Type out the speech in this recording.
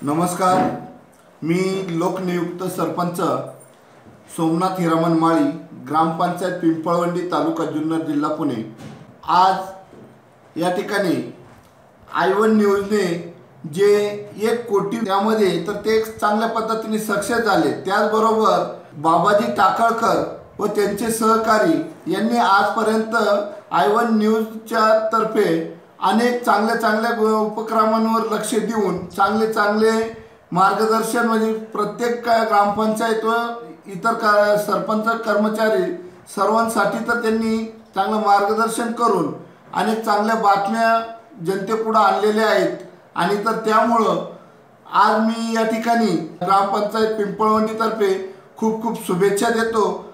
नमस्कार, मी लोकनियुक्त सरपंच सोमनाथ हिरामन माळी, ग्रामपंचायत पिंपळवंडी, तालुका जुन्नर, जिल्हा पुणे। आज या ठिकाणी I1 न्यूजने जे 1 कोटी त्यामध्ये तर ते चांगल्या पद्धतीने सक्सेस झाले। त्याचबरोबर बाबाजी टाकळकर व त्यांचे सहकारी यांनी आजपर्यंत I1 न्यूजच्या तर्फे अनेक चांगल्या उपक्रमांवर लक्ष देऊन चांगले मार्गदर्शन म्हणजे प्रत्येक ग्रामपंचायत व इतर सरपंच कर्मचारी सर्वांसाठी तर त्यांनी चांगलं मार्गदर्शन करून अनेक चांगल्या बातम्या जनतेपुढे आणलेल्या आहेत। आणि तर त्यामुळे आज मी या ठिकाणी ग्रामपंचायत पिंपळवंडी तर्फे खूप शुभेच्छा देतो।